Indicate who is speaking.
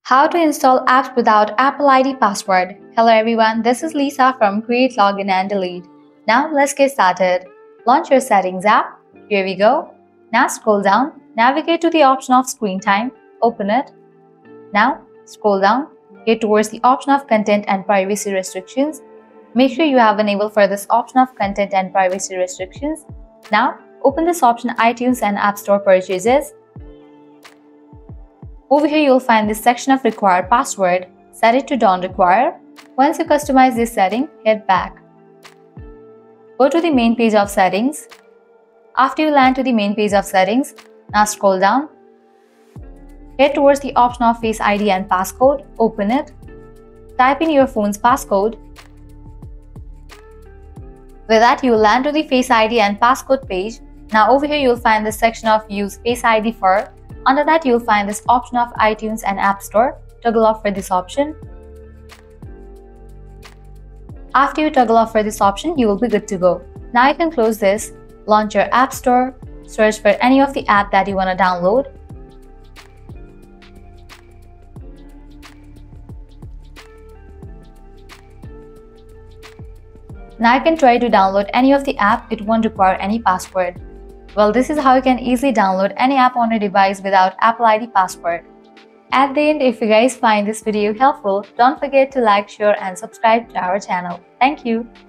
Speaker 1: How to install apps without Apple ID password. Hello everyone, this is Lisa from Create Login and Delete. Now let's get started. Launch your Settings app. Here we go. Now scroll down, navigate to the option of Screen Time, open it. Now scroll down, get towards the option of Content and Privacy Restrictions. Make sure you have enabled for this option of Content and Privacy Restrictions. Now open this option iTunes and App Store Purchases. Over here, you'll find this section of Required Password. Set it to Don't Require. Once you customize this setting, head back. Go to the main page of Settings. After you land to the main page of Settings, now scroll down. Head towards the option of Face ID and Passcode. Open it. Type in your phone's passcode. With that, you will land to the Face ID and Passcode page. Now over here, you'll find this section of Use Face ID for. Under that, you'll find this option of iTunes and App Store. Toggle off for this option. After you toggle off for this option, you will be good to go. Now you can close this, launch your App Store, search for any of the app that you want to download. Now you can try to download any of the app. It won't require any password. Well, this is how you can easily download any app on your device without Apple ID password. At the end, if you guys find this video helpful, don't forget to like, share and subscribe to our channel. Thank you.